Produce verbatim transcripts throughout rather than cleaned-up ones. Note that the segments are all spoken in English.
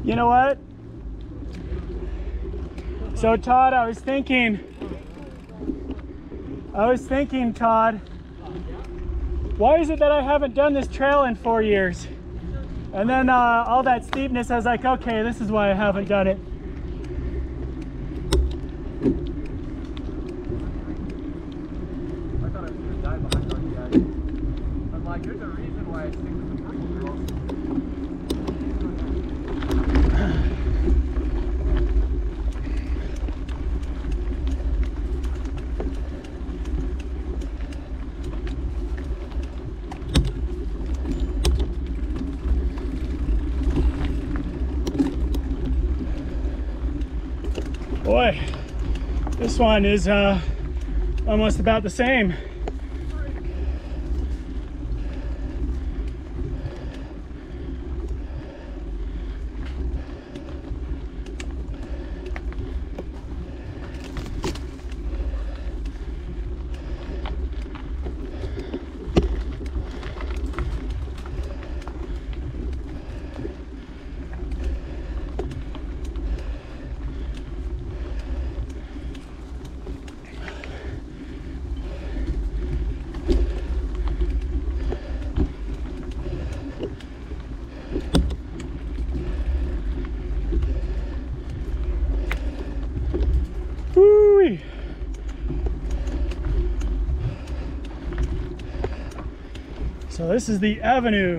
You know what? So Todd, I was thinking, I was thinking, Todd, why is it that I haven't done this trail in four years? And then uh, all that steepness, I was like, okay, this is why I haven't done it. I thought I was going to die behind on the edge. I'm like, there's a reason why I stick with the purple girls. Boy, this one is uh, almost about the same. Woo-wee. So this is the avenue.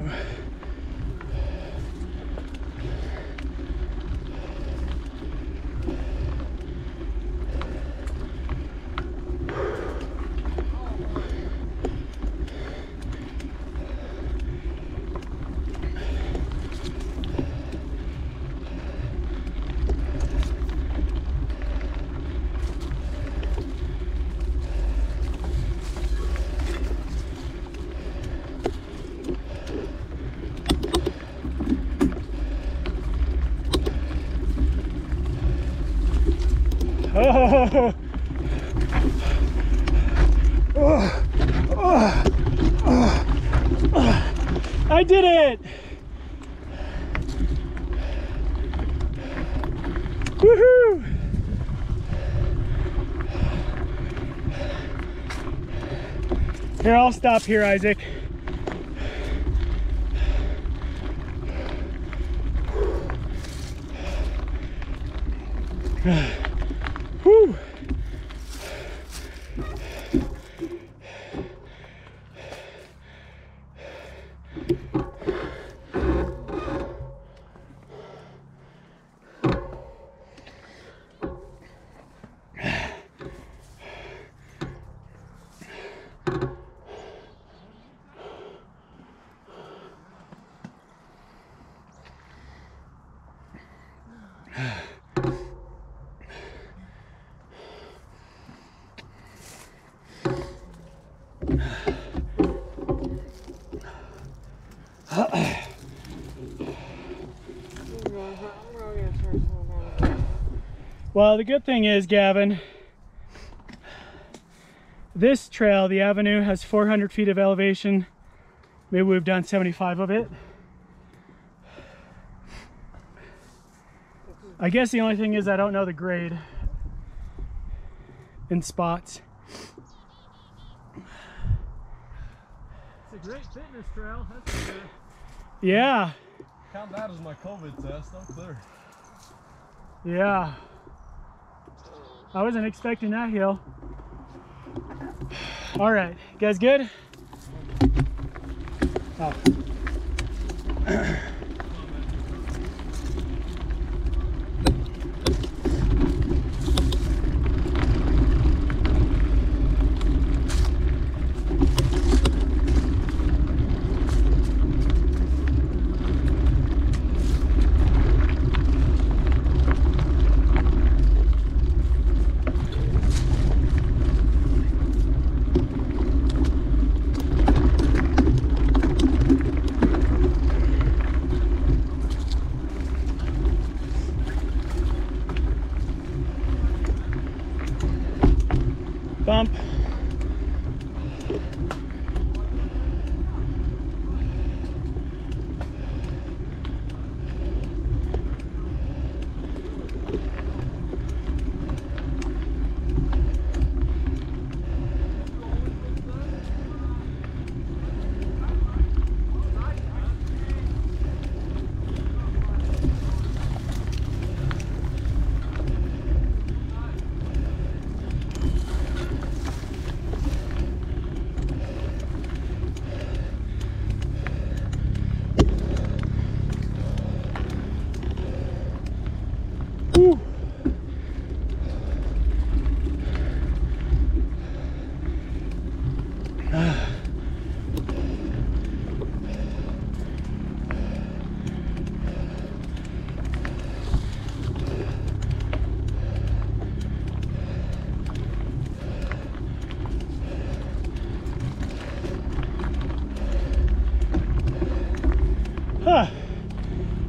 Oh, oh, oh, oh, oh. I did it! Woohoo! Here, I'll stop here, Isaac. Whew. Well, the good thing is, Gavin, this trail, the avenue, has four hundred feet of elevation. Maybe we've done seventy-five of it. I guess the only thing is I don't know the grade in spots. It's a great fitness trail, that's for sure. Yeah. Count that as my COVID test, I'm clear. Yeah. I wasn't expecting that hill. All right, you guys good? Oh. Bump.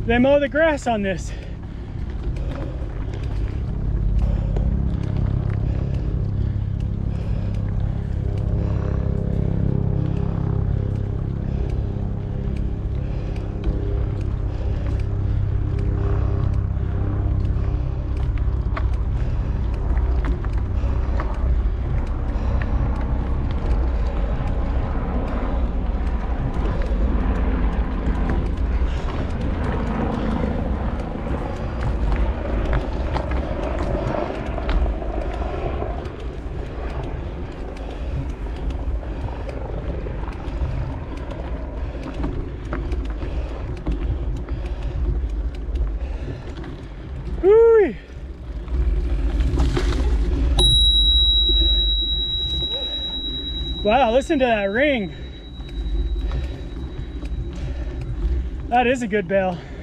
they mow the grass on this. Woo-wee. Wow, listen to that ring. That is a good bale.